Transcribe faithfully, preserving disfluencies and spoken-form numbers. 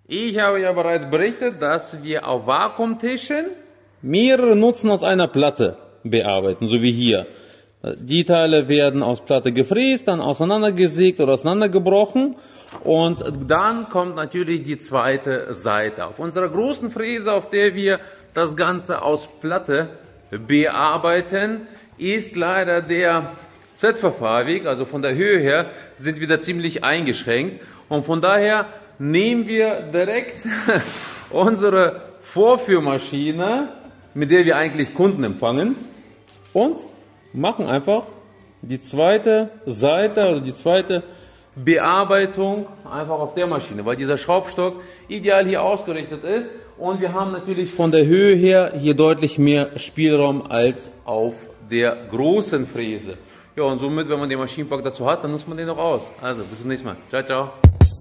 Ich habe ja bereits berichtet, dass wir auf Vakuumtischen mehrere Nutzen aus einer Platte bearbeiten, so wie hier. Die Teile werden aus Platte gefräst, dann auseinandergesägt oder auseinandergebrochen und dann kommt natürlich die zweite Seite. Auf unserer großen Fräse, auf der wir das Ganze aus Platte bearbeiten, ist leider der Z-Verfahrweg, also von der Höhe her, sind wir da ziemlich eingeschränkt und von daher nehmen wir direkt unsere Vorführmaschine, mit der wir eigentlich Kunden empfangen, und machen einfach die zweite Seite, also die zweite Bearbeitung einfach auf der Maschine, weil dieser Schraubstock ideal hier ausgerichtet ist und wir haben natürlich von der Höhe her hier deutlich mehr Spielraum als auf der großen Fräse. Ja, und somit, wenn man den Maschinenpark dazu hat, dann nutzt man den auch aus. Also, bis zum nächsten Mal. Ciao, ciao.